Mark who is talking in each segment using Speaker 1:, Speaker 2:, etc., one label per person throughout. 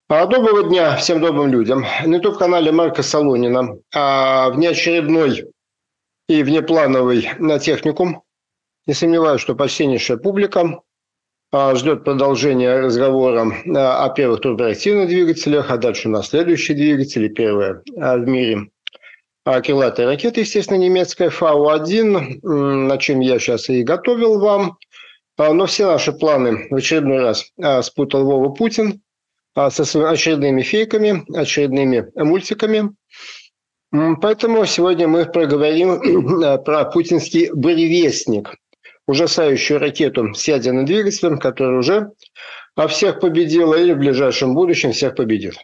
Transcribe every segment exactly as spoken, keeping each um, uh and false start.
Speaker 1: А, Доброго дня всем добрым людям. На ютуб-канале Марка Солонина а, внеочередной и внеплановый на техникум. Не сомневаюсь, что почтеннейшая публика а, ждет продолжения разговора а, о первых турбореактивных двигателях, а дальше у нас следующие двигатели. Первая а, в мире а, крылатая ракета, естественно, немецкая Фау один, м, на чем я сейчас и готовил вам. А, Но все наши планы в очередной раз а, спутал Вова Путин а, со своими очередными фейками, очередными мультиками. М, Поэтому сегодня мы проговорим э, про путинский «Буревестник», ужасающую ракету с ядерным двигателем, которая уже а, всех победила или в ближайшем будущем всех победит.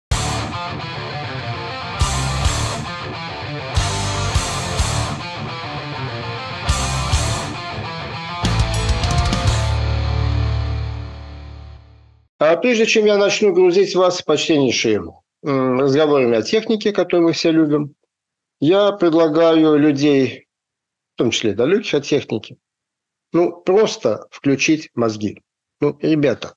Speaker 1: А прежде чем я начну грузить вас почтеннейшие м, разговорами о технике, которую мы все любим, я предлагаю людей, в том числе далеких от техники, ну, просто включить мозги. Ну, ребята,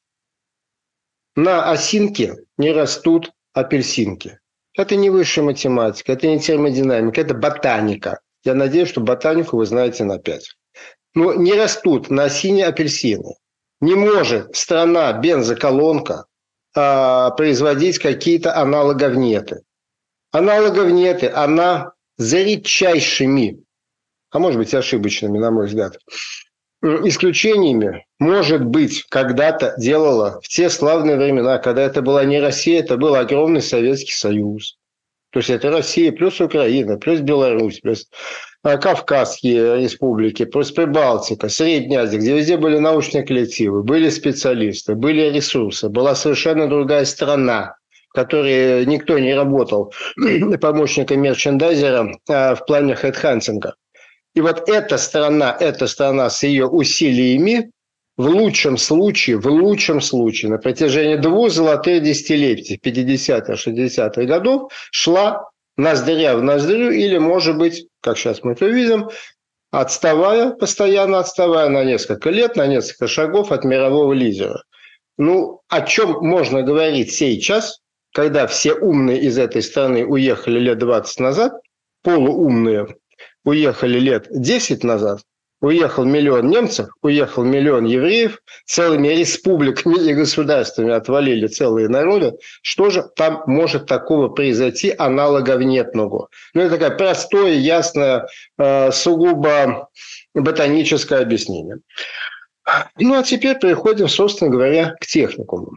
Speaker 1: на осинке не растут апельсинки. Это не высшая математика, это не термодинамика, это ботаника. Я надеюсь, что ботанику вы знаете на пять. Но не растут на осине апельсины. Не может страна-бензоколонка а, производить какие-то аналоговнеты. Аналоговнеты, она за редчайшими, а может быть ошибочными, на мой взгляд, исключениями, может быть, когда-то делала в те славные времена, когда это была не Россия, это был огромный Советский Союз. То есть это Россия плюс Украина, плюс Беларусь, плюс Кавказские республики, плюс Прибалтика, Средняя Азия, где везде были научные коллективы, были специалисты, были ресурсы, была совершенно другая страна, в которой никто не работал помощником мерчендайзера в плане хедхантинга. И вот эта страна, эта страна с ее усилиями в лучшем случае, в лучшем случае на протяжении двух золотых десятилетий, пятидесятых, шестидесятых годов, шла ноздря в ноздрю или, может быть, как сейчас мы это видим, отставая, постоянно отставая на несколько лет, на несколько шагов от мирового лидера. Ну, о чем можно говорить сейчас, когда все умные из этой страны уехали лет двадцать назад, полуумные уехали лет десять назад, уехал миллион немцев, уехал миллион евреев, целыми республиками и государствами отвалили целые народы. Что же там может такого произойти, аналогов нет много? Ну, это такое простое, ясное, э, сугубо ботаническое объяснение. Ну, а теперь переходим, собственно говоря, к техникуму.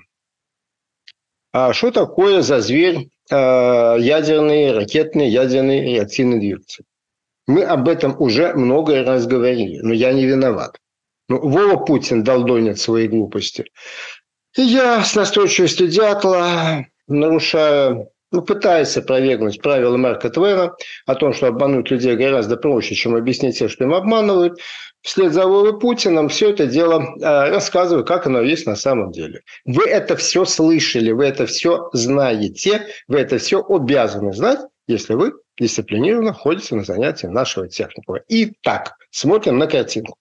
Speaker 1: А что такое за зверь э, ядерный, ракетный, ядерный реактивный двигатель? Мы об этом уже много раз говорили, но я не виноват. Ну, Вова Путин долдонит свои глупости. И я с настойчивостью дятла, нарушая, ну, пытаясь опровергнуть правила Марка Твена о том, что обмануть людей гораздо проще, чем объяснить им, что им обманывают, вслед за Вовой Путиным все это дело э, рассказываю, как оно есть на самом деле. Вы это все слышали, вы это все знаете, вы это все обязаны знать, если вы дисциплинированно ходите на занятия нашего техникума. Итак, смотрим на картинку.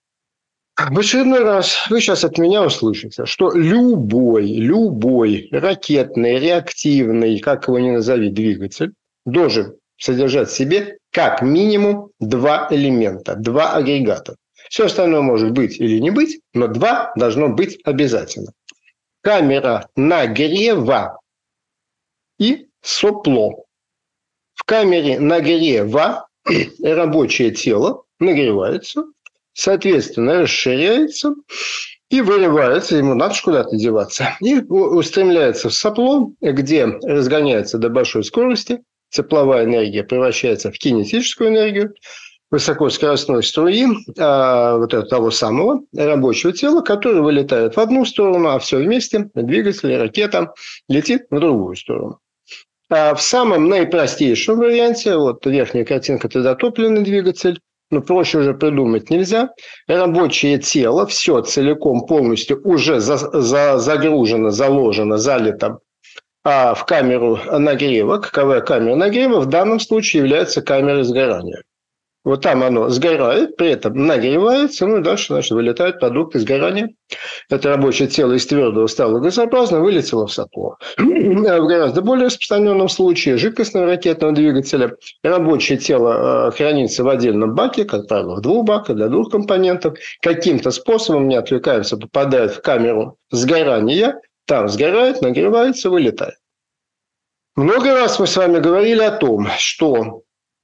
Speaker 1: В очередной раз вы сейчас от меня услышите, что любой, любой ракетный, реактивный, как его ни назови, двигатель должен содержать в себе как минимум два элемента, два агрегата. Все остальное может быть или не быть, но два должно быть обязательно. Камера нагрева и сопло. В камере нагрева рабочее тело нагревается, соответственно, расширяется и вырывается, ему надо куда-то деваться, и устремляется в сопло, где разгоняется до большой скорости, тепловая энергия превращается в кинетическую энергию, высокоскоростной струи а, вот этого того самого рабочего тела, которое вылетает в одну сторону, а все вместе, двигатель, ракета, летит в другую сторону. А в самом наипростейшем варианте, вот верхняя картинка – это затопленный двигатель, но проще уже придумать нельзя. Рабочее тело, все целиком, полностью уже за, за, загружено, заложено, залито а, в камеру нагрева. Каковая камера нагрева в данном случае является камерой сгорания. Вот там оно сгорает, при этом нагревается, ну и дальше, значит, вылетают продукты сгорания. Это рабочее тело из твердого стало газообразно, вылетело в сопло. В гораздо более распространенном случае жидкостного ракетного двигателя рабочее тело хранится в отдельном баке, как правило, в двух баках для двух компонентов. Каким-то способом, не отвлекаемся, попадает в камеру сгорания, там сгорает, нагревается, вылетает. Много раз мы с вами говорили о том, что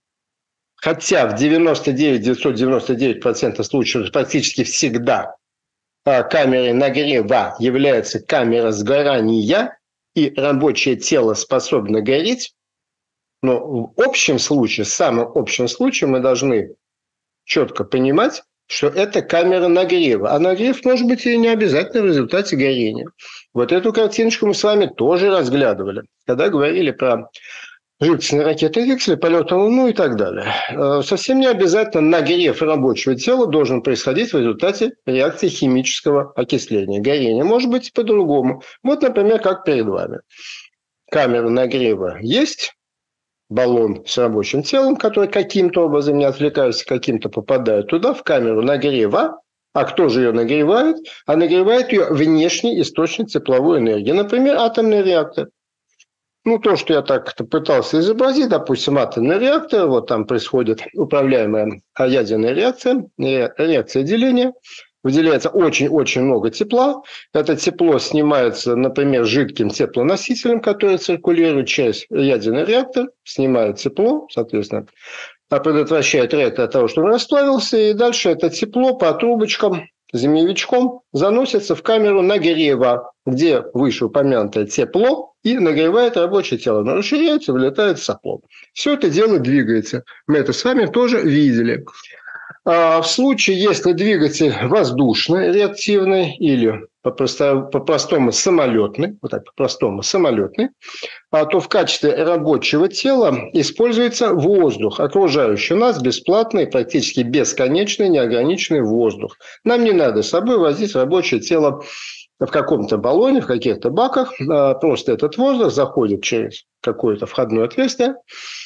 Speaker 1: хотя в девяносто девять целых девятьсот девяносто девять сотых процента случаев практически всегда камерой нагрева является камера сгорания, и рабочее тело способно гореть, но в общем случае, в самом общем случае мы должны четко понимать, что это камера нагрева. А нагрев может быть и не обязательно в результате горения. Вот эту картиночку мы с вами тоже разглядывали, когда говорили про жидкостные ракетные двигатели, полет на Луну и так далее. Совсем не обязательно нагрев рабочего тела должен происходить в результате реакции химического окисления, горения. Может быть и по-другому. Вот, например, как перед вами. Камера нагрева есть, баллон с рабочим телом, который каким-то образом, не отвлекаясь, каким-то попадает туда, в камеру нагрева. А кто же ее нагревает? А нагревает ее внешний источник тепловой энергии. Например, атомный реактор. Ну, то, что я так пытался изобразить, допустим, атомный реактор, вот там происходит управляемая ядерная реакция, реакция деления, выделяется очень-очень много тепла. Это тепло снимается, например, жидким теплоносителем, который циркулирует через ядерный реактор, снимает тепло, соответственно, предотвращает реактор от того, чтобы он расплавился, и дальше это тепло по трубочкам, змеевичком заносится в камеру нагрева, где вышеупомянутое тепло и нагревает рабочее тело. Оно расширяется, вылетает в сопло. Все это дело двигается. Мы это с вами тоже видели. А в случае, если двигатель воздушный, реактивный или по-простому самолетный, вот так по-простому самолетный, то в качестве рабочего тела используется воздух, окружающий нас бесплатный, практически бесконечный, неограниченный воздух. Нам не надо с собой возить рабочее тело в каком-то баллоне, в каких-то баках. Просто этот воздух заходит через какое-то входное отверстие.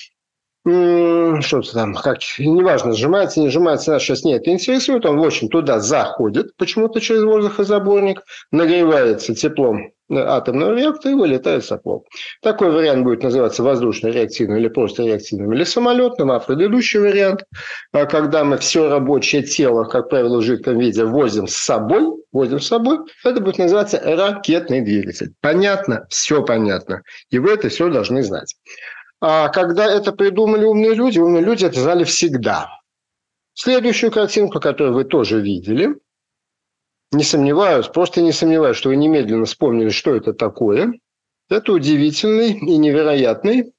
Speaker 1: Что-то там, как, неважно, сжимается, не сжимается, нас сейчас не это интересует. Он, в общем, туда заходит почему-то через воздухозаборник, нагревается теплом атомного реактора и вылетает в сопло. Такой вариант будет называться воздушно-реактивным или просто реактивным или самолетным, а предыдущий вариант, когда мы все рабочее тело, как правило, в жидком виде возим с собой, возим с собой, это будет называться ракетный двигатель. Понятно? Все понятно. И вы это все должны знать. А когда это придумали умные люди, умные люди это знали всегда. Следующую картинку, которую вы тоже видели, не сомневаюсь, просто не сомневаюсь, что вы немедленно вспомнили, что это такое. Это удивительный и невероятный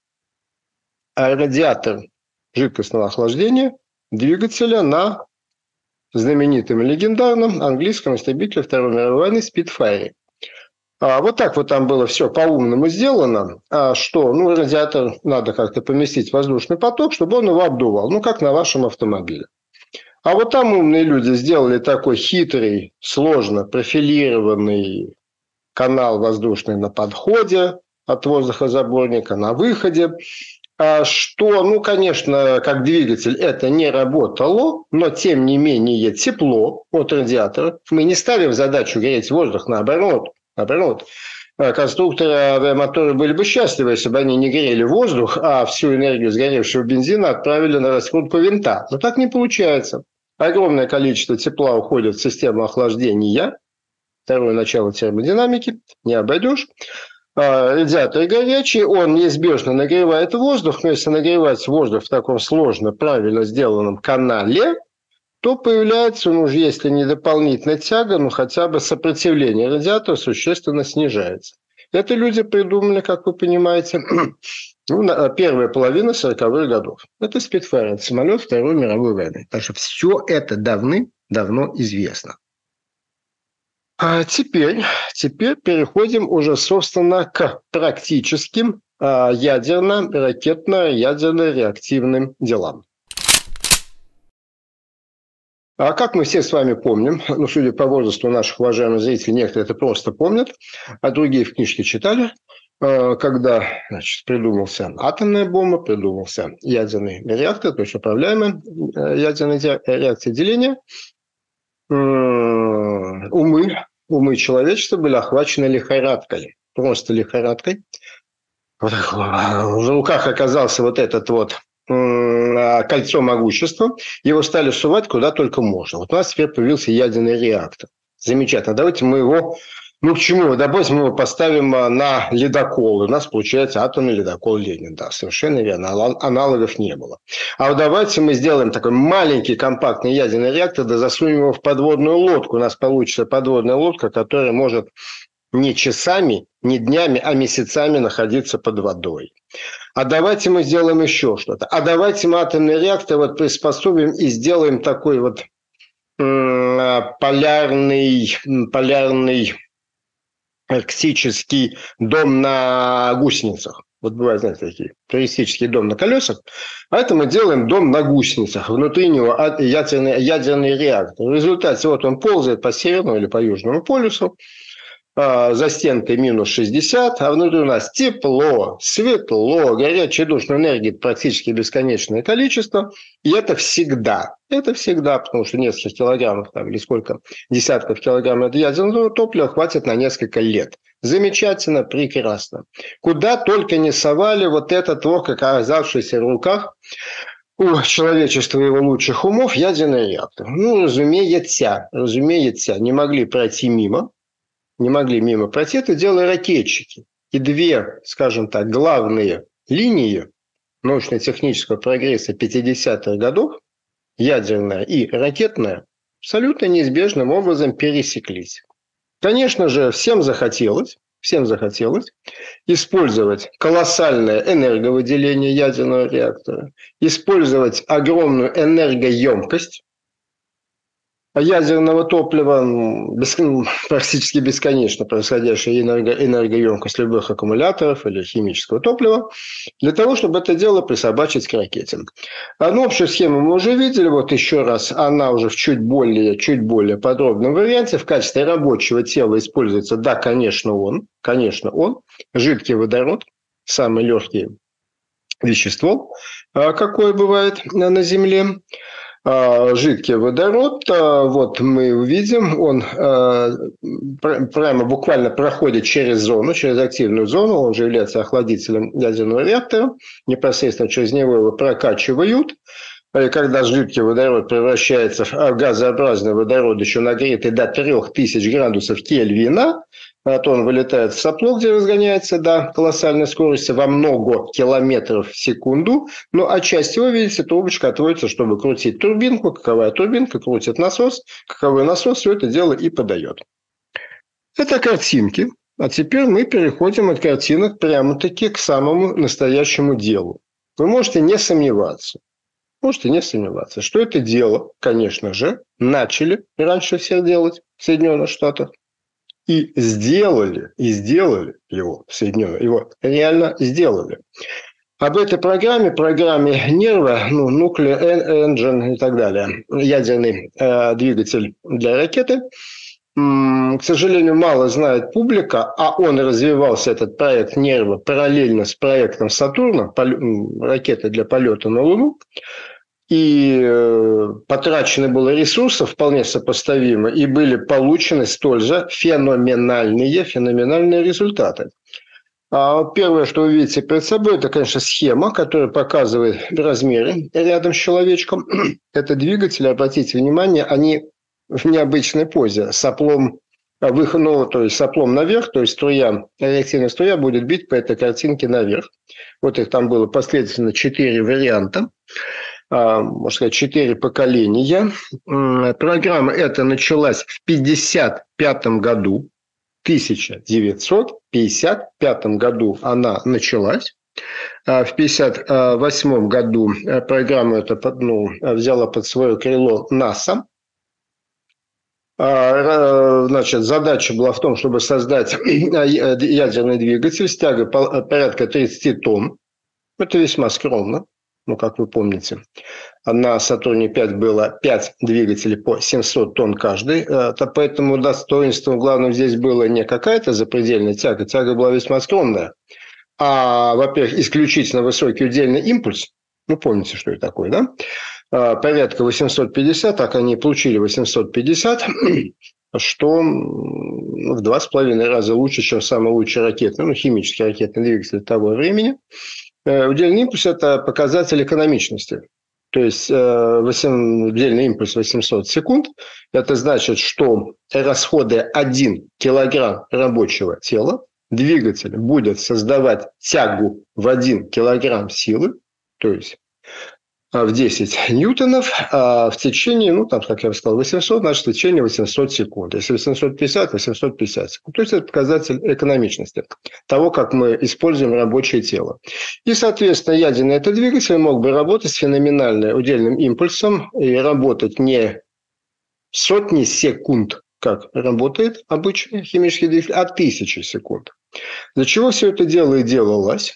Speaker 1: радиатор жидкостного охлаждения двигателя на знаменитом и легендарном английском истребителе Второй мировой войны Spitfire. А вот так вот там было все по-умному сделано, а что, ну, радиатор надо как-то поместить в воздушный поток, чтобы он его обдувал, ну, как на вашем автомобиле. А вот там умные люди сделали такой хитрый, сложно профилированный канал воздушный на подходе от воздухозаборника, на выходе, что, ну, конечно, как двигатель это не работало, но, тем не менее, тепло от радиатора. Мы не ставим задачу греть воздух, наоборот. Наоборот, конструкторы авиамотора были бы счастливы, если бы они не грели воздух, а всю энергию сгоревшего бензина отправили на раскрутку винта. Но так не получается. Огромное количество тепла уходит в систему охлаждения. Второе начало термодинамики. Не обойдешь. Радиатор горячий, он неизбежно нагревает воздух, но если нагревать воздух в таком сложно, правильно сделанном канале, то появляется, ну, если не дополнительная тяга, но хотя бы сопротивление радиатора существенно снижается. Это люди придумали, как вы понимаете, ну, первая половина сороковых годов. Это Spitfire, это самолет Второй мировой войны. Так что все это давным-давно известно. А теперь, теперь переходим уже, собственно, к практическим ядерно-ракетно-ядерно-реактивным делам. А как мы все с вами помним, ну, судя по возрасту наших уважаемых зрителей, некоторые это просто помнят, а другие в книжке читали, когда, значит, придумался атомная бомба, придумался ядерный реактор, то есть управляемая ядерная реакция деления, умы, умы человечества были охвачены лихорадкой, просто лихорадкой. В руках оказался вот этот вот кольцо могущества, его стали сувать куда только можно. Вот у нас теперь появился ядерный реактор. Замечательно. Давайте мы его, ну к чему? Допустим, мы его поставим на ледокол. У нас получается атомный ледокол Ленин. Да, совершенно верно. Аналогов не было. А вот давайте мы сделаем такой маленький компактный ядерный реактор, да засунем его в подводную лодку. У нас получится подводная лодка, которая может не часами, не днями, а месяцами находиться под водой. А давайте мы сделаем еще что-то. А давайте мы атомный реактор вот приспособим и сделаем такой вот м- полярный, полярный арктический дом на гусеницах. Вот бывают, знаете, такие туристический дом на колесах. А это мы делаем дом на гусеницах. Внутри него ядерный, ядерный реактор. В результате вот он ползает по Северному или по Южному полюсу. За стенкой минус шестьдесят, а внутри у нас тепло, светло, горячая душная энергия практически бесконечное количество. И это всегда, это всегда, потому что несколько килограммов там, или сколько десятков килограммов ядерного топлива хватит на несколько лет. Замечательно, прекрасно. Куда только не совали вот этот вот, оказавшийся в руках у человечества его лучших умов ядерный реактор. Ну, разумеется, разумеется, не могли пройти мимо. Не могли мимо пройти, это делали ракетчики. И две, скажем так, главные линии научно-технического прогресса пятидесятых годов, ядерная и ракетная, абсолютно неизбежным образом пересеклись. Конечно же, всем захотелось, всем захотелось использовать колоссальное энерговыделение ядерного реактора, использовать огромную энергоемкость ядерного топлива, практически бесконечно происходящая энерго, энергоемкость любых аккумуляторов или химического топлива, для того, чтобы это дело присобачить к ракете. Ну, общую схему мы уже видели, вот еще раз, она уже в чуть более, чуть более подробном варианте. В качестве рабочего тела используется, да, конечно, он, конечно, он, жидкий водород, самый легкий вещество, какое бывает на Земле. Жидкий водород, вот мы увидим, он прямо буквально проходит через зону, через активную зону, он же является охладителем ядерного реактора, непосредственно через него его прокачивают. И когда жидкий водород превращается в газообразный водород, еще нагретый до трёх тысяч градусов Кельвина, то он вылетает в сопло, где разгоняется до колоссальной скорости во много километров в секунду. Ну, а часть его, видите, трубочка отводится, чтобы крутить турбинку. Каковая турбинка крутит насос, каковой насос все это дело и подает. Это картинки. А теперь мы переходим от картинок прямо-таки к самому настоящему делу. Вы можете не сомневаться. Можете не сомневаться, что это дело, конечно же, начали раньше всех делать в Соединенных Штатах. И сделали, и сделали его в Соединенных, его реально сделали. Об этой программе, программе нерва, ну, nuclear engine и так далее, ядерный э, двигатель для ракеты, м- к сожалению, мало знает публика, а он развивался, этот проект нерва, параллельно с проектом Сатурна, пол- ракеты для полета на Луну. И э, потрачены было ресурсов вполне сопоставимо, и были получены столь же феноменальные, феноменальные результаты. А первое, что вы видите перед собой, это, конечно, схема, которая показывает размеры рядом с человечком. Это двигатели, обратите внимание, они в необычной позе, соплом, ну, то есть соплом наверх, то есть струя, реактивная струя будет бить по этой картинке наверх. Вот их там было последовательно четыре варианта. Можно сказать, четыре поколения. Программа эта началась в пятьдесят пятом году. тысяча девятьсот пятьдесят пятом году она началась. В пятьдесят восьмом году программу эту, ну, взяла под свое крыло НАСА. Значит, задача была в том, чтобы создать ядерный двигатель с тягой порядка тридцать тонн. Это весьма скромно, ну, как вы помните. На Сатурне пять было пять двигателей по семьсот тонн каждый. Поэтому достоинством главным здесь было не какая-то запредельная тяга. Тяга была весьма скромная. А, во-первых, исключительно высокий удельный импульс. Ну, помните, что это такое, да? Порядка восемьсот пятьдесят, так они получили восемьсот пятьдесят, что в два с половиной раза лучше, чем самый лучший ракетный, ну, химический ракетный двигатель того времени. Удельный импульс – это показатель экономичности. То есть, удельный импульс восемьсот секунд. Это значит, что расходуя один килограмм рабочего тела, двигатель будет создавать тягу в один килограмм силы, то есть в десять ньютонов, а в течение, ну, там, как я сказал, восемьсот, значит, в течение восемьсот секунд. Если восемьсот пятьдесят, восемьсот пятьдесят секунд. То есть, это показатель экономичности того, как мы используем рабочее тело. И, соответственно, ядерный этот двигатель мог бы работать с феноменально удельным импульсом и работать не сотни секунд, как работает обычный химический двигатель, а тысячи секунд. Для чего все это дело и делалось?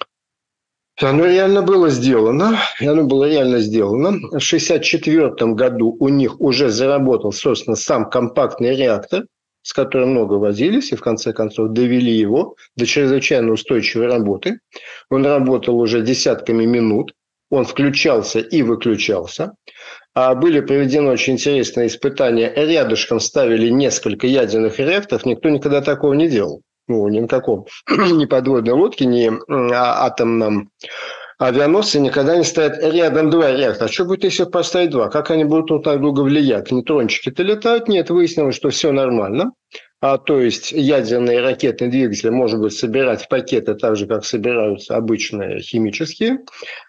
Speaker 1: Оно реально было сделано, и оно было реально сделано. В тысяча девятьсот шестьдесят четвёртом году у них уже заработал, собственно, сам компактный реактор, с которым много возились, и в конце концов довели его до чрезвычайно устойчивой работы. Он работал уже десятками минут, он включался и выключался. А были проведены очень интересные испытания. Рядышком ставили несколько ядерных реакторов, никто никогда такого не делал. Ну, ни на каком ни подводной лодке, ни атомном авианосце никогда не стоят рядом два реактора. А что будет, если поставить два? Как они будут друг на друга влиять? Нейтрончики-то летают? Нет, выяснилось, что все нормально. А, то есть, ядерные ракетные двигатели можно будет собирать в пакеты так же, как собираются обычные химические.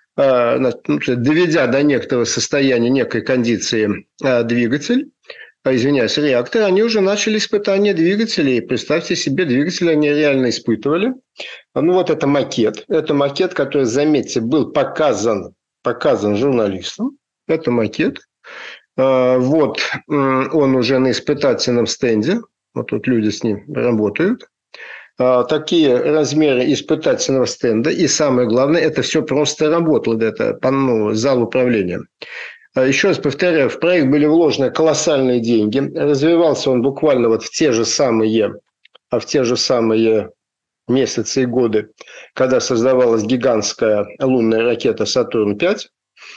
Speaker 1: Доведя до некоторого состояния, некой кондиции двигатель, извиняюсь, реактор, они уже начали испытания двигателей. Представьте себе, двигатели они реально испытывали. Ну, вот это макет. Это макет, который, заметьте, был показан, показан журналистам. Это макет. Вот он уже на испытательном стенде. Вот тут люди с ним работают. Такие размеры испытательного стенда. И самое главное, это все просто работало. Это ну, зал управления. Еще раз повторяю, в проект были вложены колоссальные деньги. Развивался он буквально вот в те же самые, в те же самые месяцы и годы, когда создавалась гигантская лунная ракета «Сатурн-пять».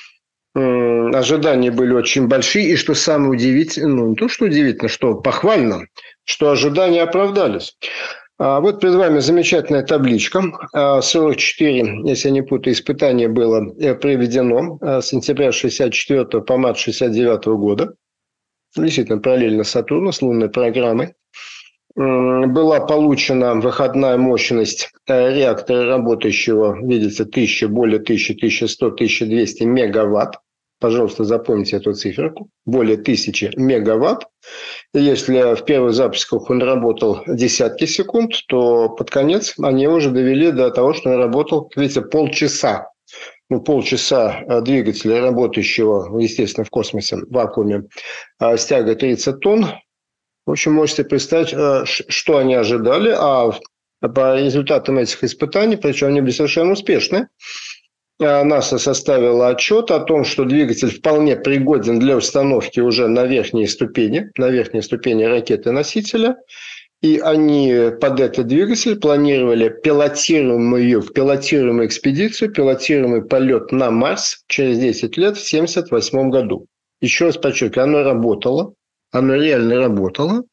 Speaker 1: Ожидания были очень большие. И что самое удивительное, ну не то, что удивительно, что похвально, что ожидания оправдались. Вот перед вами замечательная табличка. сорок четыре, если я не путаю, испытания было проведено с сентября шестьдесят четвёртого по март шестьдесят девятого года. Действительно, параллельно Сатурну с лунной программой. Была получена выходная мощность реактора, работающего, видите, тысяча, более тысячи, тысяча сто, тысяча двести мегаватт. Пожалуйста, запомните эту циферку. Более тысячи мегаватт. И если в первых запусках он работал десятки секунд, то под конец они уже довели до того, что он работал, видите, полчаса. Ну, полчаса двигателя, работающего, естественно, в космосе, в вакууме, с тягой тридцать тонн. В общем, можете представить, что они ожидали. А по результатам этих испытаний, причем они были совершенно успешны, НАСА составила отчет о том, что двигатель вполне пригоден для установки уже на верхние ступени, на верхние ступени ракеты-носителя. И они под этот двигатель планировали пилотируемую, пилотируемую экспедицию, пилотируемый полет на Марс через десять лет в тысяча девятьсот семьдесят восьмом году. Еще раз подчеркиваю, оно работало, оно реально работало.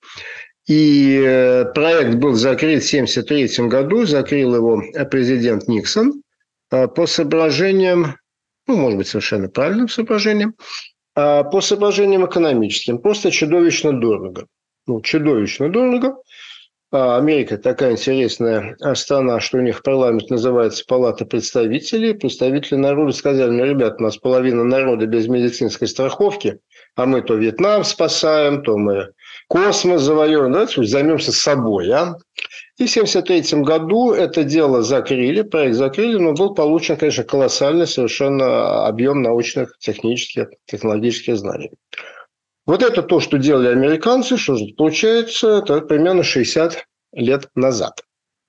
Speaker 1: И проект был закрыт в тысяча девятьсот семьдесят третьем году, закрыл его президент Никсон. По соображениям, ну, может быть, совершенно правильным соображениям, по соображениям экономическим, просто чудовищно дорого. Ну, чудовищно дорого. Америка такая интересная страна, что у них парламент называется Палата представителей. Представители народа сказали: ну, ребят, у нас половина народа без медицинской страховки, а мы то Вьетнам спасаем, то мы космос завоевываем, давайте займемся собой, а? И в тысяча девятьсот семьдесят третьем году это дело закрыли, проект закрыли, но был получен, конечно, колоссальный совершенно объем научных, технических, технологических знаний. Вот это то, что делали американцы, что же получается, это примерно шестьдесят лет назад.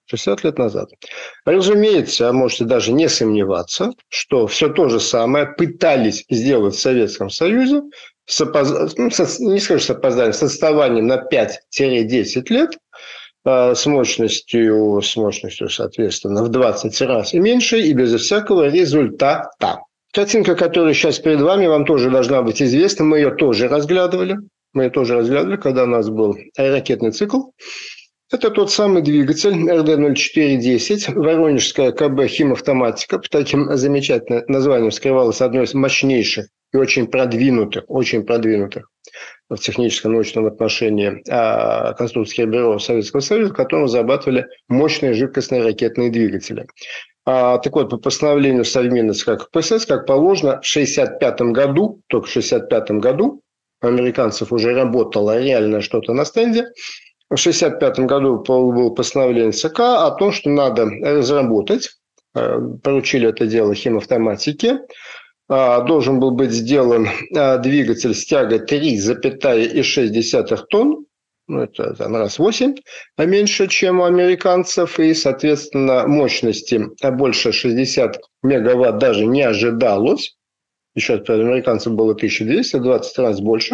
Speaker 1: шестьдесят лет назад. Разумеется, можете даже не сомневаться, что все то же самое пытались сделать в Советском Союзе, с опоз... ну, со... не скажу с опозданием, с отставанием на пять-десять лет, э, с мощностью, с мощностью, соответственно, в двадцать раз и меньше, и без всякого результата. Картинка, которая сейчас перед вами, вам тоже должна быть известна. Мы ее тоже разглядывали. Мы ее тоже разглядывали, когда у нас был ракетный цикл. Это тот самый двигатель эр дэ ноль четыре десять, воронежская ка бэ «Химавтоматика». Под таким замечательным названием скрывалось одно из мощнейших и очень продвинутых, очень продвинутых в техническом научном отношении конструкторских бюро Советского Союза, которые разрабатывали мощные жидкостные ракетные двигатели. А, так вот, по постановлению Совмина ка пэ эс эс, как положено, в шестьдесят пятом году, только в шестьдесят пятом году, у американцев уже работало реально что-то на стенде, в шестьдесят пятом году было постановление цэ ка о том, что надо разработать, поручили это дело химавтоматике, должен был быть сделан двигатель с тягой три целых шесть десятых тонн, ну, это там, раз в восемь, а меньше, чем у американцев, и, соответственно, мощности больше шестьдесят мегаватт даже не ожидалось. Еще раз, у американцев было тысяча двести, двадцать раз больше.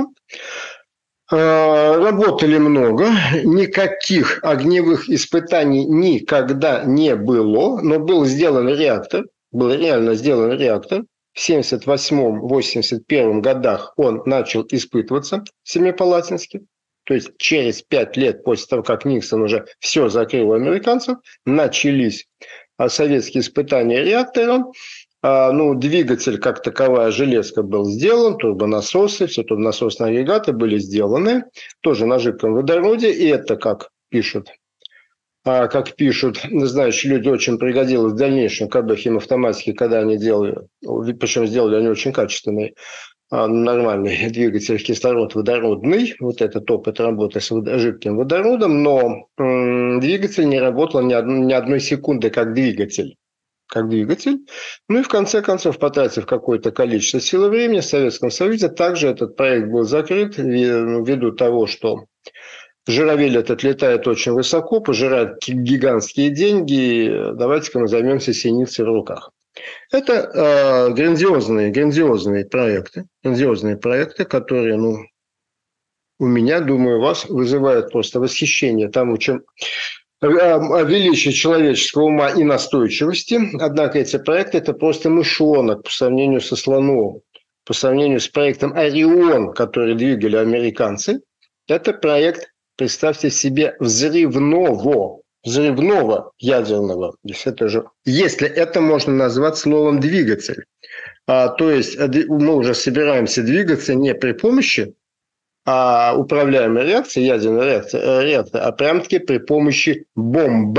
Speaker 1: Работали много, никаких огневых испытаний никогда не было, но был сделан реактор, был реально сделан реактор. В семьдесят восьмом — восемьдесят первом годах он начал испытываться в Семипалатинске. То есть через пять лет после того, как Никсон уже все закрыл у американцев, начались советские испытания реактора. Ну, двигатель как таковая железка был сделан, турбонасосы, все турбонасосные агрегаты были сделаны, тоже на жидком водороде, и это, как пишут, как пишут, знающие люди, очень пригодилось в дальнейшем ка бэ «Химавтоматике», когда они делали, причем сделали они очень качественный, нормальный двигатель кислород-водородный, вот этот опыт работы с жидким водородом, но двигатель не работал ни одной, ни одной секунды как двигатель. как двигатель. Ну и в конце концов, потратив какое-то количество сил и времени, в Советском Союзе также этот проект был закрыт ввиду того, что журавель этот летает очень высоко, пожирает гигантские деньги. Давайте-ка мы займемся синицей в руках. Это э, грандиозные, грандиозные проекты, грандиозные проекты, которые, ну, у меня, думаю, вас вызывают просто восхищение тому, чем величие человеческого ума и настойчивости. Однако эти проекты – это просто мышонок по сравнению со слоном, по сравнению с проектом «Орион», который двигали американцы. Это проект, представьте себе, взрывного, взрывного ядерного. Это же, если это можно назвать словом «двигатель». А, то есть мы уже собираемся двигаться не при помощи а управляемая реакция, ядерная реакция, реактор, а прям-таки при помощи бомб.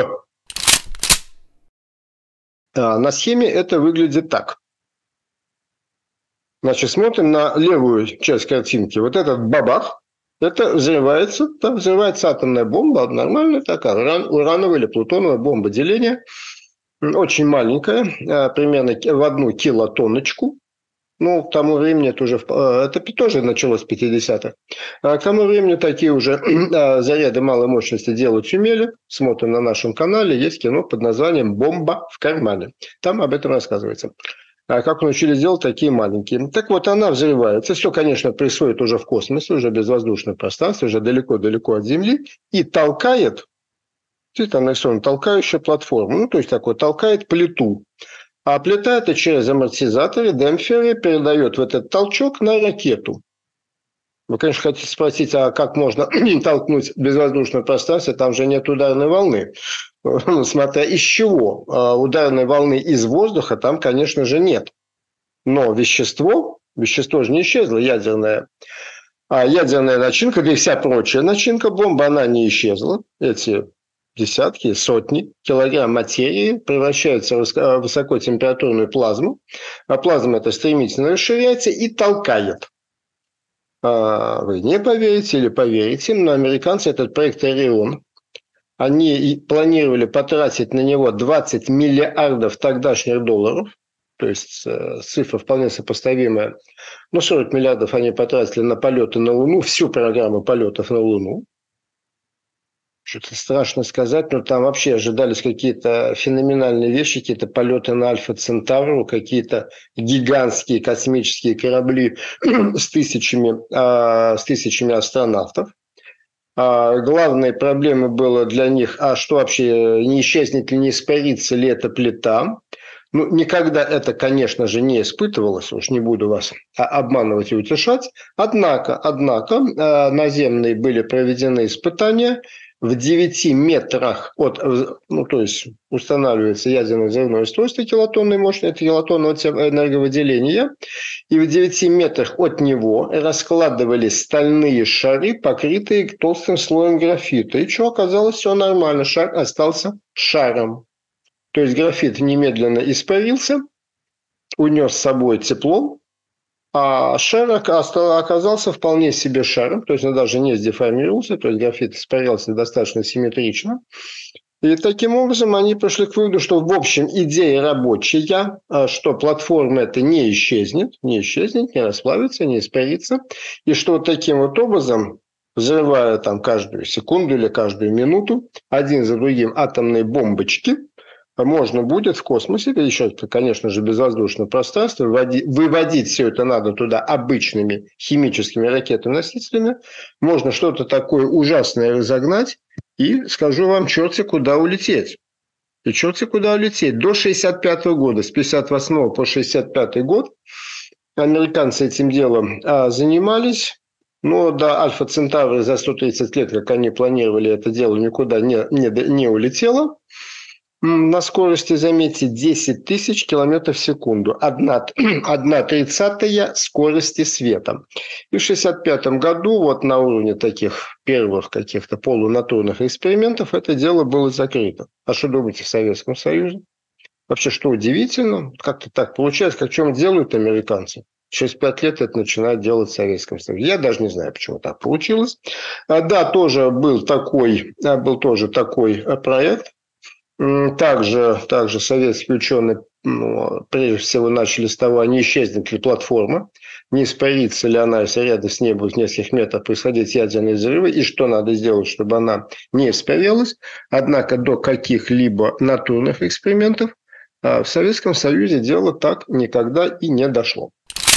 Speaker 1: А на схеме это выглядит так. Значит, смотрим на левую часть картинки. Вот этот бабах, это взрывается, там взрывается атомная бомба, нормальная такая, уран, урановая или плутоновая бомба деления. Очень маленькая, примерно в одну килотонночку. Ну, к тому времени это уже, это тоже началось в пятидесятых. А к тому времени такие уже заряды малой мощности делать умели. Смотрим на нашем канале, есть кино под названием «Бомба в кармане». Там об этом рассказывается. А как научились делать такие маленькие. Так вот, она взрывается. Все, конечно, происходит уже в космосе, уже в безвоздушном пространстве, уже далеко-далеко от Земли. И толкает, там нарисована толкающая платформа, ну, то есть такой толкает плиту. А плита это через амортизаторы, демпферы передает в этот толчок на ракету. Вы, конечно, хотите спросить, а как можно толкнуть в безвоздушное пространство, там же нет ударной волны. Смотря из чего. Ударной волны из воздуха там, конечно же, нет. Но вещество, вещество же не исчезло, ядерное. А ядерная начинка, да и вся прочая начинка бомбы, она не исчезла. Эти десятки, сотни килограмм материи превращаются в высокотемпературную плазму. А плазма это стремительно расширяется и толкает. Вы не поверите или поверите, но американцы этот проект «Орион», они планировали потратить на него двадцать миллиардов тогдашних долларов, то есть цифра вполне сопоставимая. Ну, сорок миллиардов они потратили на полеты на Луну, всю программу полетов на Луну. Что-то страшно сказать, но там вообще ожидались какие-то феноменальные вещи, какие-то полеты на Альфа Центавру, какие-то гигантские космические корабли с тысячами, а, с тысячами астронавтов. А главной проблемой было для них, а что вообще, не исчезнет ли, не испарится ли эта плита. Ну, никогда это, конечно же, не испытывалось, уж не буду вас обманывать и утешать. Однако, однако, наземные были проведены испытания. В девяти метрах от, ну, то есть устанавливается ядерное взрывное устройство килотонной мощности, килотонного энерговыделения, и в девяти метрах от него раскладывались стальные шары, покрытые толстым слоем графита. И что оказалось, все нормально, шар остался шаром. То есть графит немедленно испарился, унес с собой тепло, а шар оказался вполне себе шаром, то есть он даже не сдеформировался, то есть графит испарялся достаточно симметрично. И таким образом они пришли к выводу, что в общем идея рабочая, что платформа эта не исчезнет, не исчезнет, не расплавится, не испарится, и что таким вот образом, взрывая там каждую секунду или каждую минуту один за другим атомные бомбочки, можно будет в космосе, или еще, конечно же, безвоздушное пространство, вводить, выводить все это надо туда обычными химическими ракетами-носителями, можно что-то такое ужасное разогнать, и, скажу вам, черти куда улететь. И черти куда улететь. До шестьдесят пятого года, с пятьдесят восьмого по шестьдесят пятый год, американцы этим делом а, занимались. Но до Альфа Центавра за сто тридцать лет, как они планировали, это дело никуда не, не, не улетело. На скорости, заметьте, десять тысяч километров в секунду. Одна, одна тридцатая скорости света. И в шестьдесят пятом году, вот на уровне таких первых каких-то полунатурных экспериментов, это дело было закрыто. А что думаете в Советском Союзе? Вообще, что удивительно, как-то так получается, как чем делают американцы. Через пять лет это начинают делать в Советском Союзе. Я даже не знаю, почему так получилось. А, да, тоже был такой, был тоже такой проект. Также, также советские ученые, ну, прежде всего, начали с того, не исчезнет ли платформа, не испарится ли она, если рядом с ней будет в нескольких метрах происходить ядерные взрывы, и что надо сделать, чтобы она не испарилась. Однако до каких-либо натурных экспериментов в Советском Союзе дело так никогда и не дошло.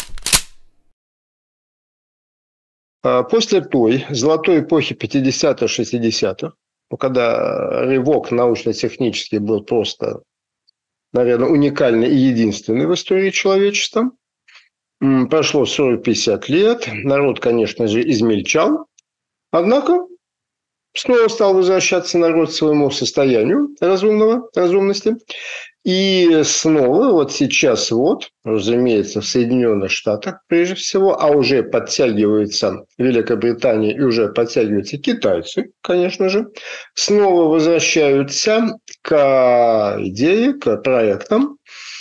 Speaker 1: После той золотой эпохи пятидесятых-шестидесятых, когда рывок научно-технический был просто, наверное, уникальный и единственный в истории человечества, прошло сорок-пятьдесят лет, народ, конечно же, измельчал, однако снова стал возвращаться народ к своему состоянию разумного, разумности. И снова, вот сейчас вот, разумеется, в Соединенных Штатах прежде всего, а уже подтягивается Великобритания и уже подтягиваются китайцы, конечно же, снова возвращаются к идее, к проектам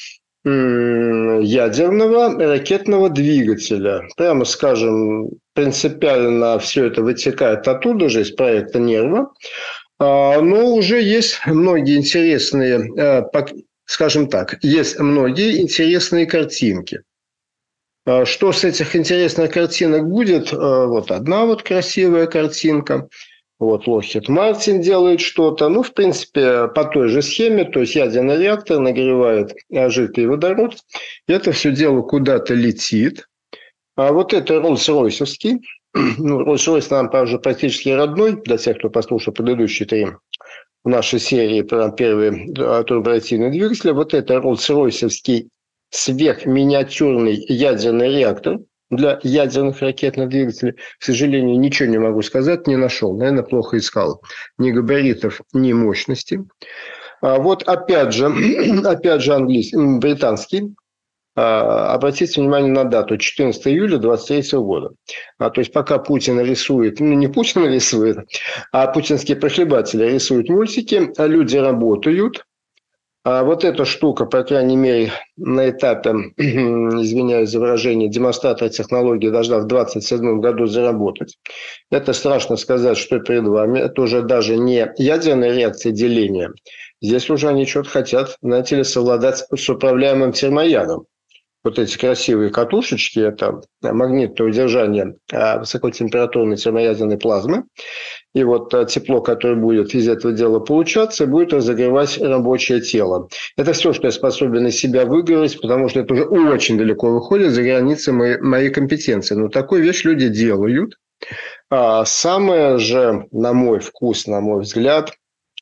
Speaker 1: ядерного ракетного двигателя. Прямо скажем, принципиально все это вытекает оттуда же, из проекта «Нерва». Но уже есть многие интересные, скажем так, есть многие интересные картинки. Что с этих интересных картинок будет? Вот одна вот красивая картинка. Вот Lockheed Martin делает что-то. Ну, в принципе, по той же схеме. То есть ядерный реактор нагревает жидкий водород. Это все дело куда-то летит. А вот это Роллс-Ройсовский. Ну, Роллс-Ройс нам, уже практически родной, для тех, кто послушал предыдущие три в нашей серии про первые турбореактивные двигатели. Вот это Роллс-Ройсовский сверхминиатюрный ядерный реактор для ядерных ракетных двигателей. К сожалению, ничего не могу сказать, не нашел. Наверное, плохо искал. Ни габаритов, ни мощности. А вот опять же, опять же английский, британский. Обратите внимание на дату, четырнадцатого июля двадцать третьего года. А, то есть, пока Путин рисует, ну, не Путин рисует, а путинские прихлебатели рисуют мультики, а люди работают. А вот эта штука, по крайней мере, на этапе, извиняюсь за выражение, демонстратора технологии должна в двадцать седьмом году заработать. Это страшно сказать, что перед вами. Это уже даже не ядерная реакция деления. Здесь уже они что-то хотят, знаете ли, совладать с управляемым термоядом. вот эти красивые катушечки, это магнитное удержание высокотемпературной термоядерной плазмы. И вот тепло, которое будет из этого дела получаться, будет разогревать рабочее тело. Это все, что я способен из себя выговорить, потому что это уже очень далеко выходит за границы моей, моей компетенции. Но такую вещь люди делают. А самое же, на мой вкус, на мой взгляд,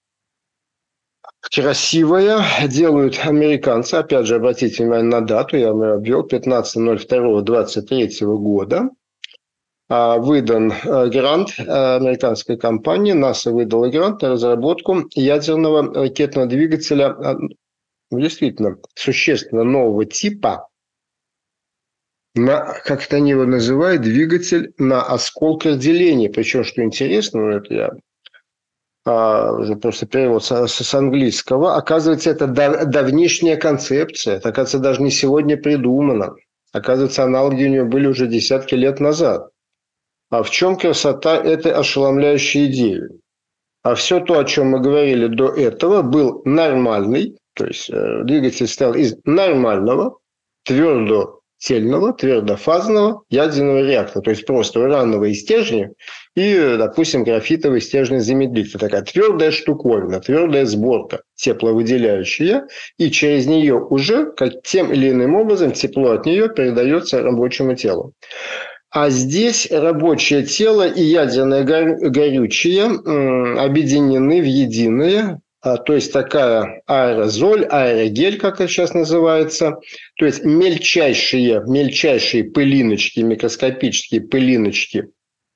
Speaker 1: красивое делают американцы. Опять же, обратите внимание на дату, я ее обвел, пятнадцатое ноль второе двадцать третьего года. Выдан грант американской компании, НАСА выдала грант на разработку ядерного ракетного двигателя действительно существенно нового типа, на, как это они его называют, двигатель на осколках деления. Причем, что интересно, это я а, уже просто перевод с, с английского, оказывается, это дав, давнишняя концепция, это, оказывается, даже не сегодня придумано. Оказывается, аналоги у нее были уже десятки лет назад. А в чем красота этой ошеломляющей идеи? А все то, о чем мы говорили до этого, был нормальный, то есть э, двигатель состоял из нормального, твердотельного, твердофазного ядерного реактора, то есть просто урановые стержни и, допустим, графитовый стержень замедлитель. Такая твердая штуковина, твердая сборка, тепловыделяющая, и через нее уже как тем или иным образом тепло от нее передается рабочему телу. А здесь рабочее тело и ядерное горючее объединены в единое, то есть такая аэрозоль, аэрогель, как это сейчас называется, то есть мельчайшие, мельчайшие пылиночки, микроскопические пылиночки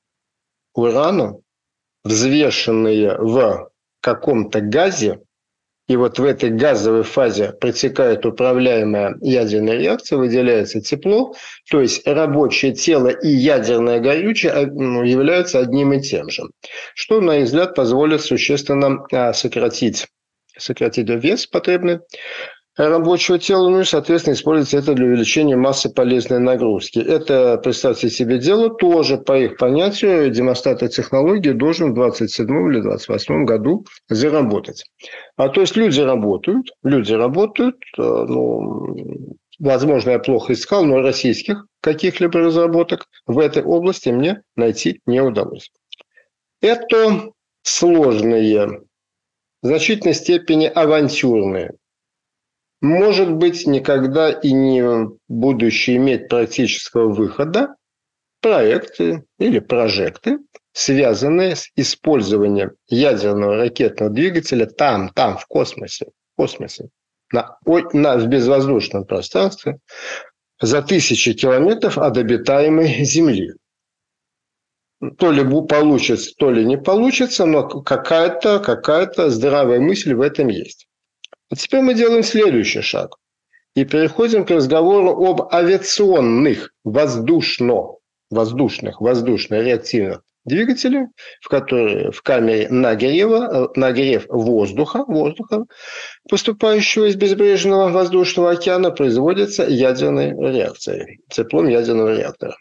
Speaker 1: урана, взвешенные в каком-то газе, и вот в этой газовой фазе протекает управляемая ядерная реакция, выделяется тепло, то есть рабочее тело и ядерное горючее являются одним и тем же, что, на их взгляд, позволит существенно сократить, сократить вес потребный рабочего тела, ну и, соответственно, используется это для увеличения массы полезной нагрузки. Это, представьте себе, дело тоже, по их понятию, демонстратор технологии должен в двадцать седьмом или двадцать восьмом году заработать. А то есть люди работают, люди работают, ну, возможно, я плохо искал, но российских каких-либо разработок в этой области мне найти не удалось. Это сложные, в значительной степени авантюрные, может быть, никогда и не будущие иметь практического выхода проекты или прожекты, связанные с использованием ядерного ракетного двигателя там, там, в космосе, в космосе, на, на, в безвоздушном пространстве, за тысячи километров от обитаемой Земли. То ли получится, то ли не получится, но какая-то, какая-то здравая мысль в этом есть. А теперь мы делаем следующий шаг и переходим к разговору об авиационных воздушно, воздушных, воздушно-реактивных двигателях, в которые в камере нагрева, нагрев воздуха, воздуха, поступающего из безбрежного воздушного океана, производится ядерной реакцией, теплом ядерного реактора.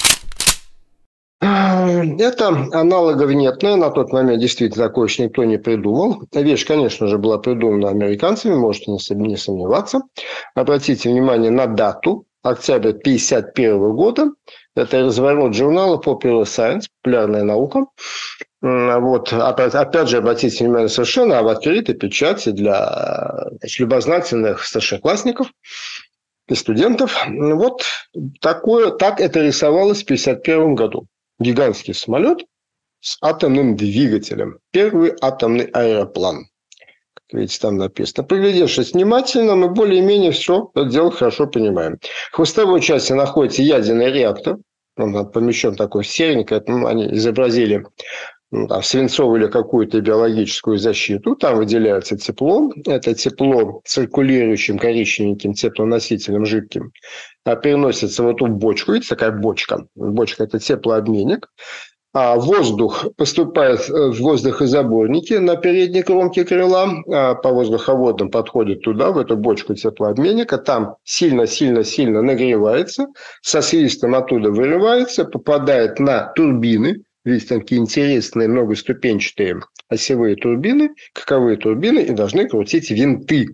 Speaker 1: Это аналоговнетная, на тот момент действительно такое еще никто не придумал. Вещь, конечно же, была придумана американцами, можете не сомневаться. Обратите внимание на дату, октябрь тысяча девятьсот пятьдесят первого года. Это разворот журнала Popular Science, популярная наука. Вот, опять же, обратите внимание совершенно в открытой печати для, значит, любознательных старшеклассников и студентов. Вот такое, так это рисовалось в тысяча девятьсот пятьдесят первом году. Гигантский самолет с атомным двигателем. Первый атомный аэроплан. Как видите, там написано. Приглядевшись внимательно, мы более-менее все это дело хорошо понимаем. В хвостовой части находится ядерный реактор. Он там помещен такой серенький. Они изобразили, ну, там, свинцовую или какую-то биологическую защиту. Там выделяется тепло. Это тепло циркулирующим коричневеньким теплоносителем жидким переносится в эту бочку. Видите, такая бочка. Бочка – это теплообменник. А воздух поступает в воздухозаборники на передней кромке крыла, а по воздуховодам подходит туда, в эту бочку теплообменника, там сильно-сильно-сильно нагревается, со свистом оттуда вырывается, попадает на турбины. Видите, такие интересные многоступенчатые осевые турбины, каковые турбины, и должны крутить винты.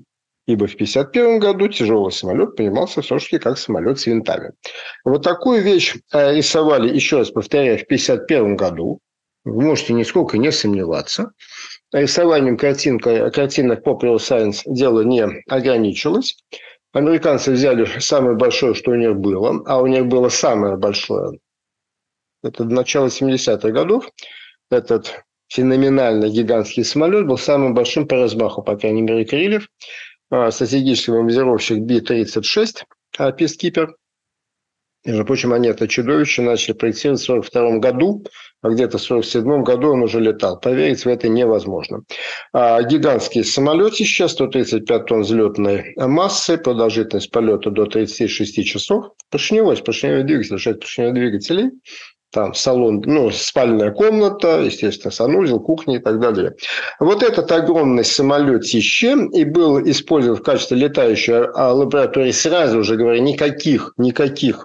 Speaker 1: ибо в тысяча девятьсот пятьдесят первом году тяжелый самолет понимался все-таки как самолет с винтами. Вот такую вещь рисовали, еще раз повторяю, в тысяча девятьсот пятьдесят первом году. Вы можете нисколько не сомневаться. Рисованием картинка, картинок Popular Science дело не ограничилось. Американцы взяли самое большое, что у них было, а у них было самое большое. Это до начала семидесятых годов. Этот феноменально гигантский самолет был самым большим по размаху, по крайней мере, крыльев. Стратегический бомбардировщик Би тридцать шесть, Peacekeeper. Между прочим, они это чудовище начали проектировать в сорок втором году, а где-то в сорок седьмом году он уже летал. Поверить в это невозможно. А гигантский самолетище, сто тридцать пять тонн взлетной массы, продолжительность полета до тридцати шести часов. Поршневой, поршневой двигатель, шесть поршневых двигателей. Там салон, ну, спальная комната, естественно, санузел, кухня и так далее. Вот этот огромный самолетище и был использован в качестве летающей лаборатории, сразу же говоря, никаких, никаких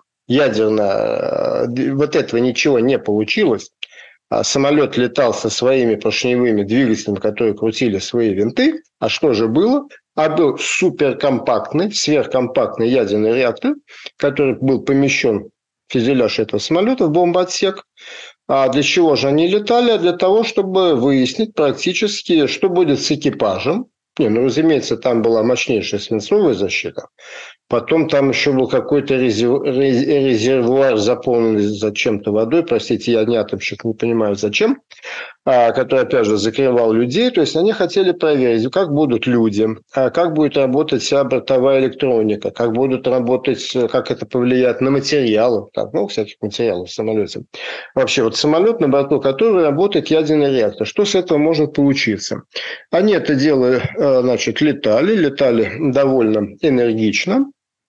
Speaker 1: ядерно, вот этого ничего не получилось. Самолет летал со своими поршневыми двигателями, которые крутили свои винты. А что же было? А был суперкомпактный, сверхкомпактный ядерный реактор, который был помещен фюзеляж этого самолета в бомбоотсек. А для чего же они летали? Для того, чтобы выяснить практически, что будет с экипажем. Не, ну, разумеется, там была мощнейшая свинцовая защита. Потом там еще был какой-то резервуар, заполненный зачем-то водой. Простите, я не атомщик, не понимаю, зачем. Который, опять же, закрывал людей. То есть, они хотели проверить, как будут люди, как будет работать вся бортовая электроника, как будут работать, как это повлияет на материалы. Так, ну, всяких материалов в самолете. Вообще, вот самолет, на борту которого работает ядерный реактор. Что с этого может получиться? Они это дело, значит, летали, летали довольно энергично.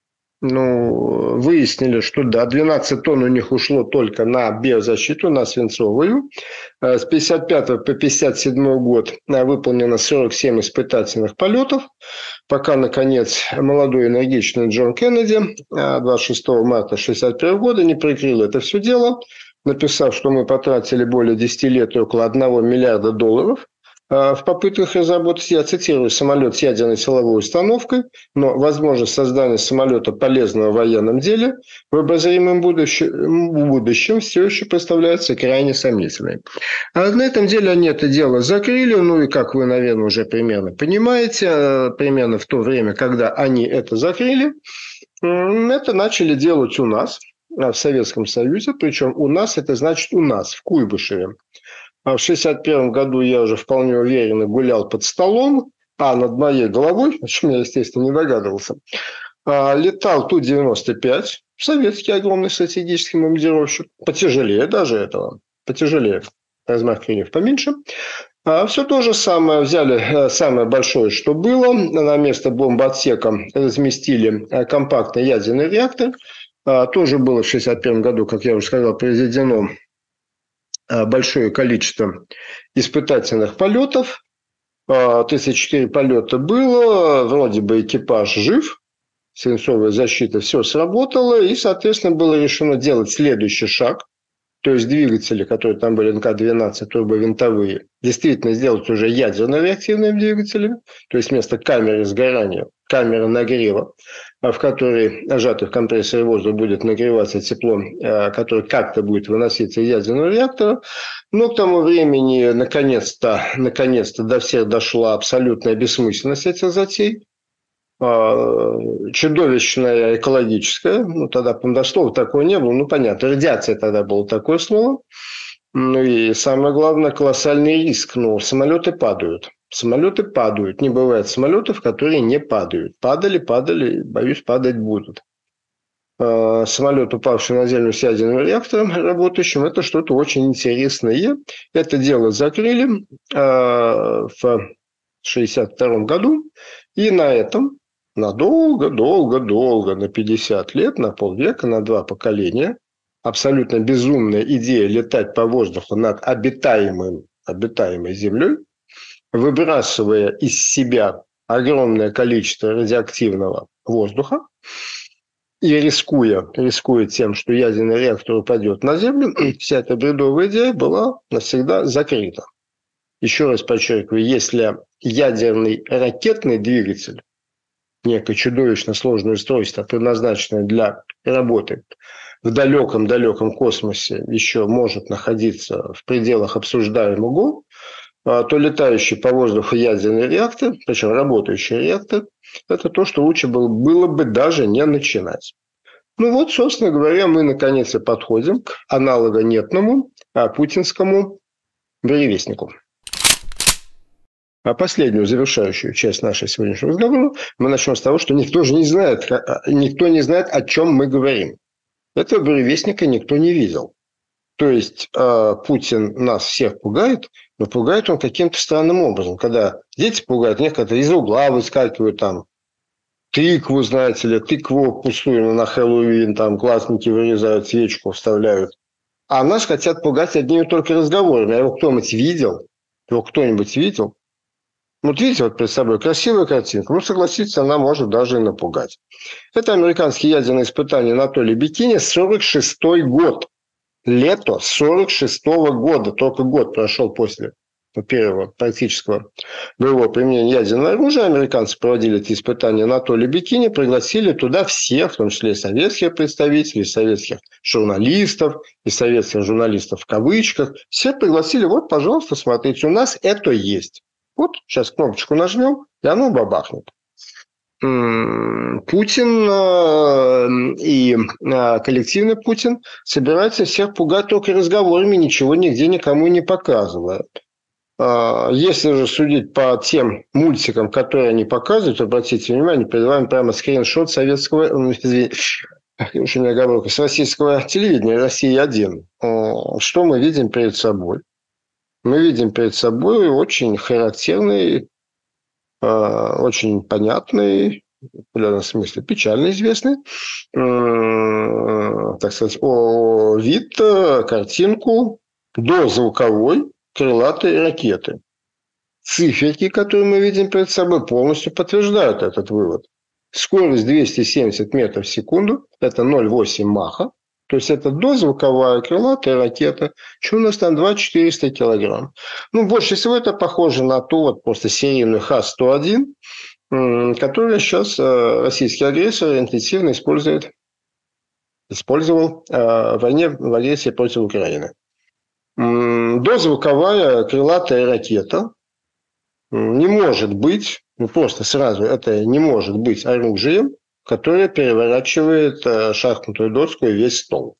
Speaker 1: Ну, выяснили, что да, двенадцать тонн у них ушло только на биозащиту, на свинцовую. С пятьдесят пятого по пятьдесят седьмой год выполнено сорок семь испытательных полетов, пока, наконец, молодой энергичный Джон Кеннеди двадцать шестого марта шестьдесят первого года не прикрыл это все дело, написав, что мы потратили более десяти лет и около одного миллиарда долларов в попытках разработать, я цитирую, самолет с ядерной силовой установкой, но возможность создания самолета полезного в военном деле в обозримом будущем, будущем все еще представляется крайне сомнительной. А на этом деле они это дело закрыли, ну и, как вы, наверное, уже примерно понимаете, примерно в то время, когда они это закрыли, это начали делать у нас, в Советском Союзе, причем у нас, это значит у нас, в Куйбышеве. А в шестьдесят первом году я уже вполне уверенно гулял под столом, а над моей головой, о чем я, естественно, не догадывался, летал Ту девяносто пять, советский огромный стратегический бомбардировщик, потяжелее даже этого, потяжелее, размах крыльев поменьше. А все то же самое, взяли самое большое, что было, на место бомбоотсека разместили компактный ядерный реактор, тоже было в шестьдесят первом году, как я уже сказал, произведено большое количество испытательных полетов. тридцать четыре полета было, вроде бы экипаж жив, свинцовая защита, все сработало, и, соответственно, было решено делать следующий шаг, то есть двигатели, которые там были эн ка двенадцать, турбовинтовые, действительно сделать уже ядерно-реактивными двигателями, то есть вместо камеры сгорания, камера нагрева, в которой сжатый в компрессоре воздух будет нагреваться тепло, которое как-то будет выноситься из ядерного реактора. Но к тому времени, наконец-то, наконец-то до всех дошла абсолютная бессмысленность этих затей. Чудовищная экологическая, ну тогда, по-моему, слова такого не было, ну понятно, радиация тогда было такое слово. Ну и самое главное, колоссальный риск, ну самолеты падают. Самолеты падают. Не бывает самолетов, которые не падают. Падали, падали, боюсь, падать будут. Самолет, упавший на землю с ядерным реактором работающим, это что-то очень интересное. Это дело закрыли в шестьдесят втором году. И на этом, на долго-долго-долго, на пятьдесят лет, на полвека, на два поколения, абсолютно безумная идея летать по воздуху над обитаемым, обитаемой землей, выбрасывая из себя огромное количество радиоактивного воздуха и рискуя, рискуя тем, что ядерный реактор упадет на Землю, вся эта бредовая идея была навсегда закрыта. Еще раз подчеркиваю, если ядерный ракетный двигатель некое чудовищно сложное устройство, предназначенное для работы в далеком-далеком космосе, еще может находиться в пределах обсуждаемого, то летающий по воздуху ядерный реактор, причем работающий реактор, это то, что лучше было, было бы даже не начинать. Ну вот, собственно говоря, мы наконец и подходим к аналогонетному, а путинскому буревестнику. А последнюю завершающую часть нашей сегодняшнего разговора мы начнем с того, что никто же не знает, никто не знает, о чем мы говорим. Этого буревестника никто не видел. То есть э, Путин нас всех пугает, но пугает он каким-то странным образом. Когда дети пугают, некоторые из угла выскакивают там, тыкву, знаете ли, тыкву пустую на Хэллоуин, там классники вырезают, свечку вставляют. А нас хотят пугать одними только разговорами. А его кто-нибудь видел? Его кто-нибудь видел? Вот видите, вот перед собой красивая картинка. Ну, согласитесь, она может даже и напугать. Это американские ядерные испытания на атолле Бикини, сорок шестой год. Лето сорок шестого года. Только год прошел после первого практического боевого применения ядерного оружия. Американцы проводили эти испытания на атолле Бикини, пригласили туда всех, в том числе и советских представителей, и советских журналистов, и советских журналистов в кавычках. Всех пригласили, вот, пожалуйста, смотрите, у нас это есть. Вот сейчас кнопочку нажмем, и оно бабахнет. Путин и коллективный Путин собираются всех пугать только разговорами, ничего нигде никому не показывая. Если же судить по тем мультикам, которые они показывают, обратите внимание, перед вами прямо скриншот советского, извините, оговорка, с российского телевидения, Россия один. Что мы видим перед собой? Мы видим перед собой очень характерный, очень понятный, в определенном смысле печально известный, так сказать, вид, картинку дозвуковой крылатой ракеты. Циферки, которые мы видим перед собой, полностью подтверждают этот вывод. Скорость двести семьдесят метров в секунду, это ноль целых восемь маха. То есть, это дозвуковая крылатая ракета. Что у нас там? два тысячи четыреста килограмм. Ну, больше всего это похоже на ту вот просто серийную Х сто один, которую сейчас российский агрессор интенсивно использует, использовал в войне, в агрессии против Украины. Дозвуковая крылатая ракета не может быть, ну просто сразу, это не может быть оружием, которая переворачивает шахматную доску и весь стол.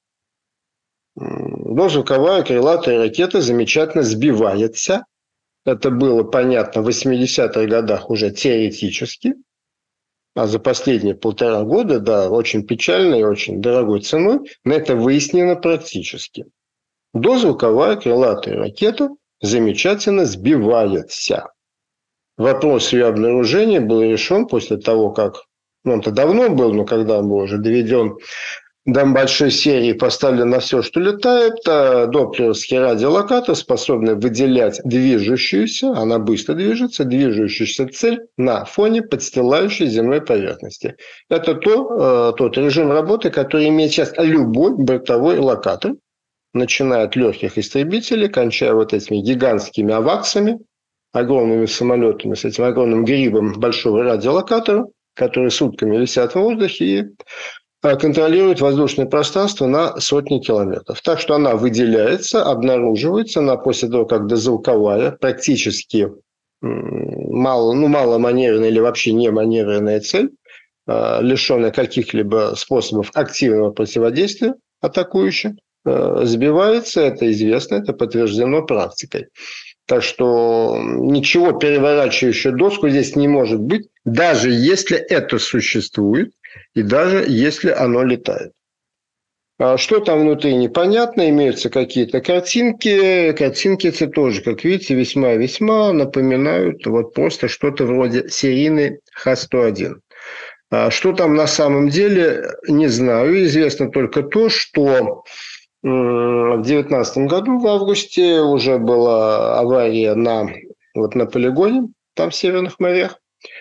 Speaker 1: Дозвуковая крылатая ракета замечательно сбивается. Это было понятно в восьмидесятых годах уже теоретически. А за последние полтора года, да, очень печальной и очень дорогой ценой, но это выяснено практически. Дозвуковая крылатая ракета замечательно сбивается. Вопрос ее обнаружения был решен после того, как ну, он-то давно был, но когда он был уже доведен до большой серии, поставлен на все, что летает, доплеровский радиолокатор, способный выделять движущуюся, она быстро движется, движущуюся цель на фоне подстилающей земной поверхности. Это то, тот режим работы, который имеет сейчас любой бортовой локатор, начиная от легких истребителей, кончая вот этими гигантскими аваксами, огромными самолетами с этим огромным грибом большого радиолокатора, которые сутками висят в воздухе и контролируют воздушное пространство на сотни километров. Так что она выделяется, обнаруживается она после того, как дозвуковая, практически мало, ну, маломаневренная или вообще не маневренная цель, лишенная каких-либо способов активного противодействия атакующим, сбивается. Это известно, это подтверждено практикой. Так что ничего переворачивающего доску здесь не может быть, даже если это существует и даже если оно летает. А что там внутри, непонятно, имеются какие-то картинки. Картинки эти тоже, как видите, весьма-весьма напоминают вот просто что-то вроде серийной Х сто один. А что там на самом деле, не знаю. Известно только то, что в две тысячи девятнадцатом году, в августе, уже была авария на, вот на полигоне, там в Северных морях.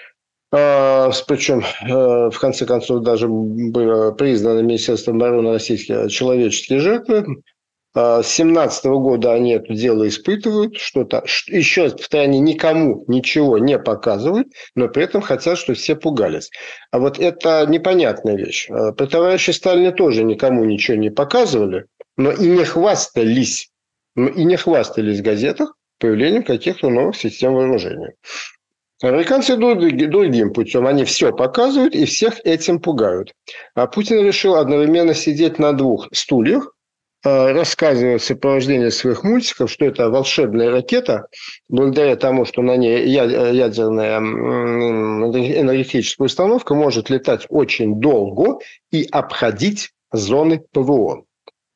Speaker 1: Причем, в конце концов, даже было признано Министерством обороны российские человеческие жертвы. С семнадцатого года они это дело испытывают, что-то, еще раз повторяю, они никому ничего не показывают, но при этом хотят, чтобы все пугались. А вот это непонятная вещь. При товарище Сталине тоже никому ничего не показывали, но и не хвастались, но и не хвастались в газетах появлением каких-то новых систем вооружения. Американцы идут другим путем. Они все показывают и всех этим пугают. А Путин решил одновременно сидеть на двух стульях, рассказывая в сопровождении своих мультиков, что это волшебная ракета, благодаря тому, что на ней ядерная энергетическая установка может летать очень долго и обходить зоны ПВО.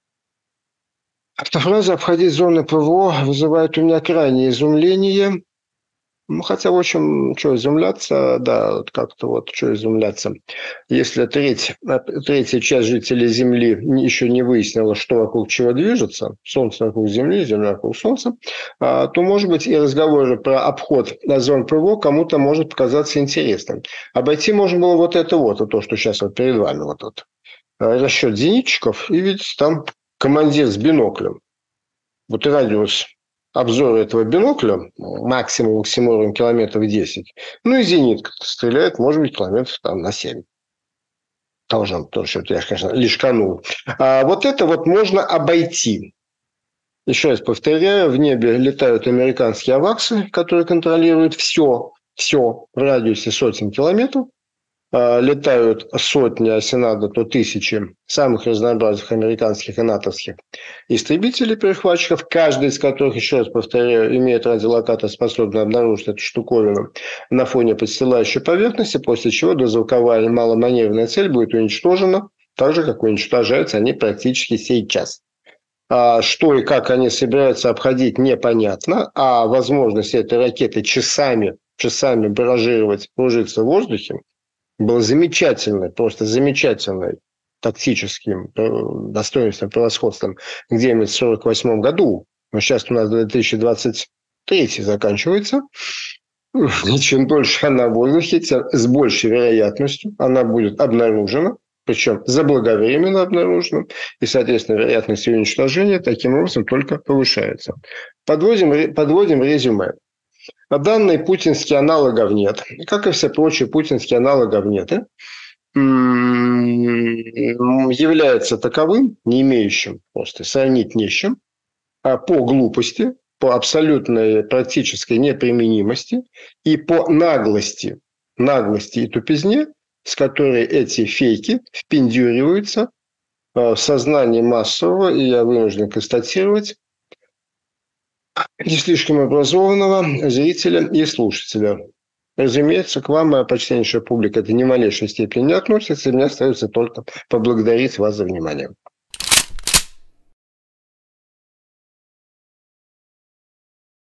Speaker 1: Автофраза «обходить зоны ПВО» вызывает у меня крайнее изумление. Ну, хотя, в общем, что изумляться, да, вот как-то вот, что изумляться. Если треть, третья часть жителей Земли еще не выяснила, что вокруг чего движется, Солнце вокруг Земли, Земля вокруг Солнца, то, может быть, и разговоры про обход зон ПВО кому-то может показаться интересным. Обойти можно было вот это вот, то, что сейчас вот перед вами, вот этот расчет зенитчиков, и видите, там командир с биноклем. Вот и радиус обзора этого бинокля максимум максимум километров десять. Ну и зенитка стреляет, может быть, километров там на семь. Тоже, тоже я, конечно, лишканул. А вот это вот можно обойти. Еще раз повторяю, в небе летают американские аваксы, которые контролируют все, все в радиусе сотен километров. Летают сотни, а если надо, то тысячи самых разнообразных американских и натовских истребителей-перехватчиков, каждый из которых, еще раз повторяю, имеет радиолокатор, способный обнаружить эту штуковину на фоне подстилающей поверхности, после чего дозвуковая и маломаневренная цель будет уничтожена, так же, как уничтожаются они практически сейчас. А что и как они собираются обходить, непонятно, а возможность этой ракеты часами, часами баражировать, кружиться в воздухе, был замечательный, просто замечательный тактическим достоинством, превосходством где-нибудь в сорок восьмом году. Но сейчас у нас две тысячи двадцать третий заканчивается. И чем дольше она в воздухе, тем с большей вероятностью она будет обнаружена, причем заблаговременно обнаружена, и, соответственно, вероятность ее уничтожения таким образом только повышается. Подводим, подводим резюме. На данный путинский аналогов нет. Как и все прочие путинские аналогов нет. Является таковым, не имеющим, просто сравнить не с чем, а по глупости, по абсолютной практической неприменимости и по наглости, наглости и тупизне, с которой эти фейки впендюриваются в сознание массового, и я вынужден констатировать, не слишком образованного зрителя и слушателя. Разумеется, к вам, моя почтеннейшая публика, это ни в малейшей степени не относится, и мне остается только поблагодарить вас за внимание.